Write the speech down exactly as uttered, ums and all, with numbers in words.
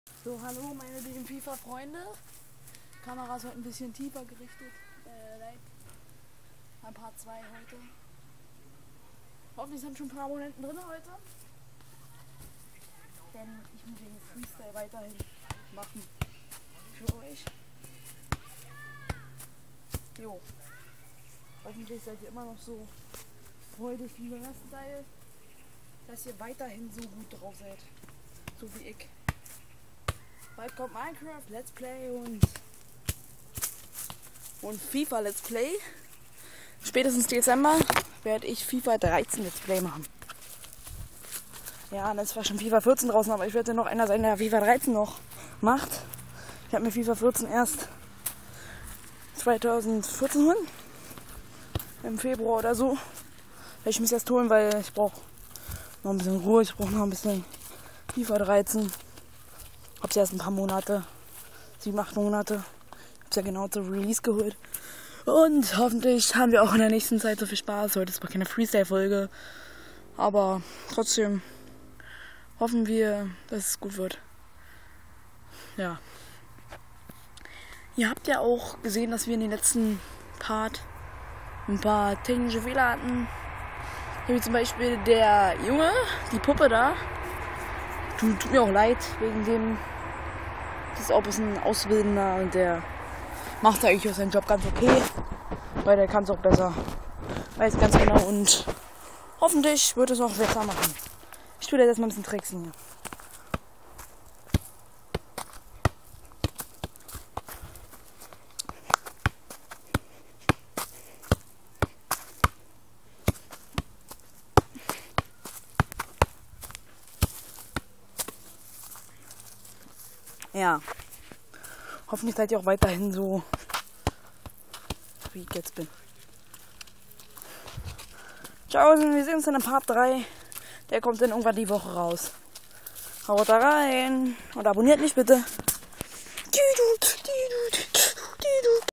So, hallo meine lieben FIFA-Freunde. Kamera ist heute ein bisschen tiefer gerichtet. Äh, like. Ein Part zwei heute. Hoffentlich sind schon ein paar Abonnenten drin heute. Denn ich muss den Freestyle weiterhin machen. Für euch. Jo. Hoffentlich seid ihr immer noch so freudig wie beim ersten Teil, dass ihr weiterhin so gut drauf seid. So wie ich. Bald kommt Minecraft Let's Play und und FIFA Let's Play. Spätestens Dezember werde ich FIFA dreizehn Let's Play machen. Ja, dann ist zwar schon FIFA vierzehn draußen, aber ich werde noch einer sein, der FIFA dreizehn noch macht. Ich habe mir FIFA vierzehn erst zweitausendvierzehn holen. Im Februar oder so. Ich muss erst holen, weil ich brauche noch ein bisschen Ruhe. Ich brauche noch ein bisschen FIFA dreizehn. Hab's erst ein paar Monate, sieben, acht Monate. Hab's ja genau zur Release geholt. Und hoffentlich haben wir auch in der nächsten Zeit so viel Spaß. Heute ist zwar keine Freestyle-Folge, aber trotzdem hoffen wir, dass es gut wird. Ja. Ihr habt ja auch gesehen, dass wir in den letzten Part ein paar technische Fehler hatten. Wie zum Beispiel der Junge, die Puppe da. Tut, tut mir auch leid, wegen dem. Das ist auch ein bisschen ein Ausbildender und der macht eigentlich auch seinen Job ganz okay. Weil der kann es auch besser. Weiß ganz genau und hoffentlich wird es auch besser machen. Ich tue jetzt erstmal ein bisschen tricksen hier. Ja. Hoffentlich seid ihr auch weiterhin so, wie ich jetzt bin. Ciao, wir sehen uns dann in Part drei. Der kommt dann irgendwann die Woche raus. Haut da rein und abonniert mich bitte.